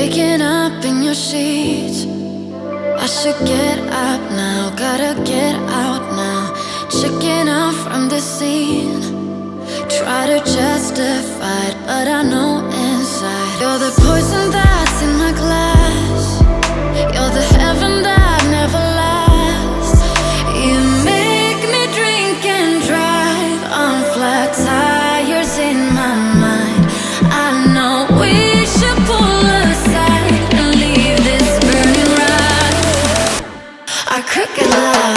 Waking up in your sheets. I should get up now, gotta get out now. Checking out from the scene. Try to justify it, but I know inside you're the poison that's in my glass. You're the heaven that never lasts. You make me drink and drive on flat tires in my mind. I know we should pull aside and leave this burning right. Our crooked love.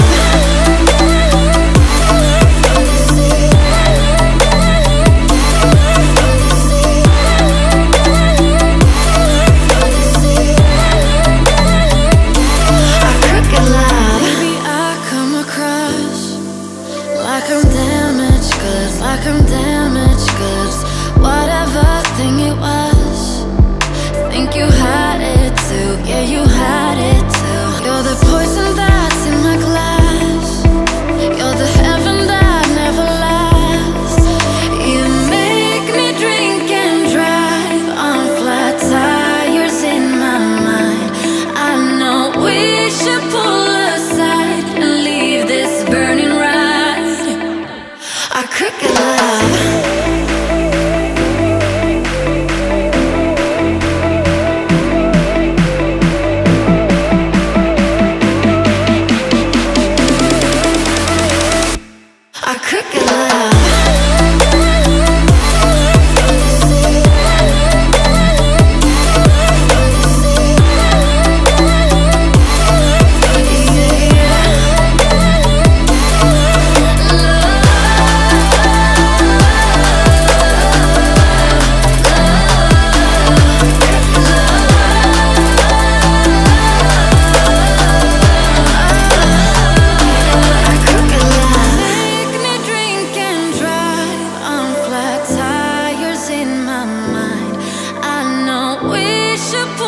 Like I'm damaged goods, whatever thing it was. Think you had it too, yeah you had it too. You're the poison that's in my glass. You're the heaven that never lasts. You make me drink and drive on flat tires in my mind. I know we should pull aside and leave this burning ride. Our crooked love. Our crooked love. Should